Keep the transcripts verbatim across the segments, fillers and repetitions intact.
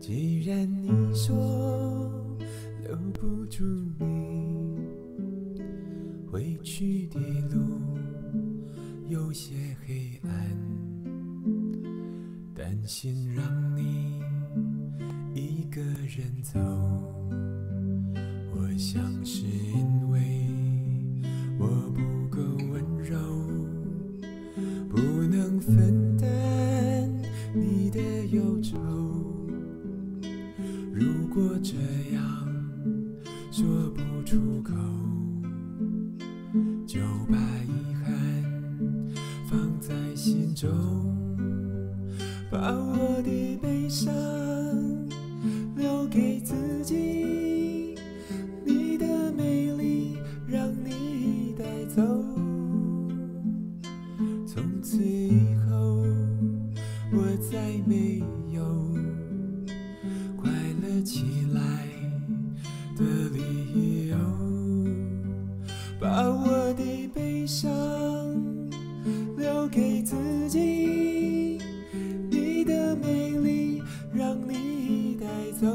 既然你说留不住你，回去的路有些黑暗，担心让你一个人走。我想是因为我不够温柔，不能分担你的忧愁。如果这样说不出口，就把遗憾放在心中，把我的悲伤留给自己，你的美丽让你带走。从此以后我再没有快乐起来的理由，把我的悲伤留给自己，你的美丽让你带走。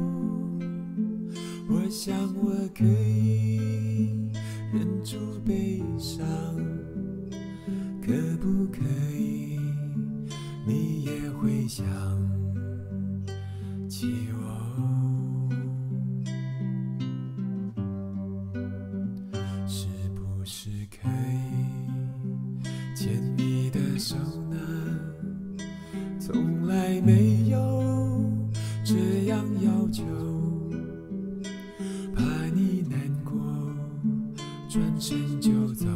我想我可以忍住悲伤，可不可以你也会想起我？是不是可以牵你的手呢？从来没有这样要求，怕你难过转身就走，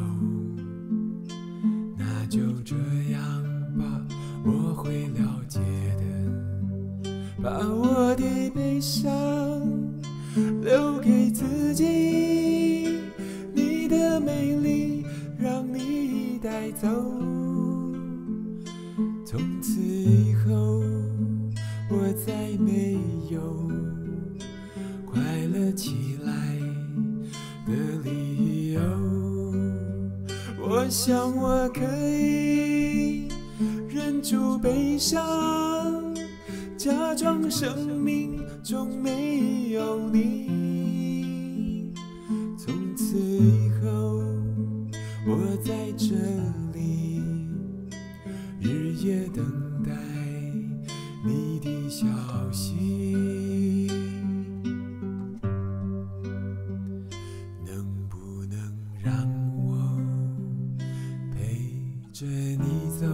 那就这样吧，我会了解的。把我的悲伤留给自己，你的美丽让你带走。从此以后我再没有快乐起来的理由。我想我可以忍住悲伤，假装生命中没有你。从此以后我在这里日夜等待你的消息，能不能让我陪着你走？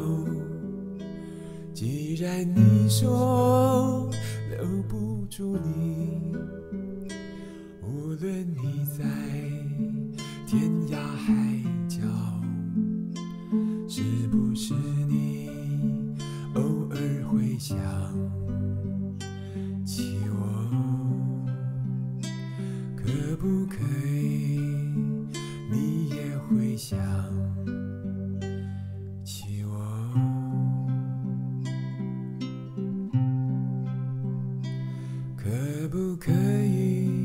既然你说留不住你，无论你在天涯海角，是不是你偶尔会想起我？可不可以你也会想起我？可不可以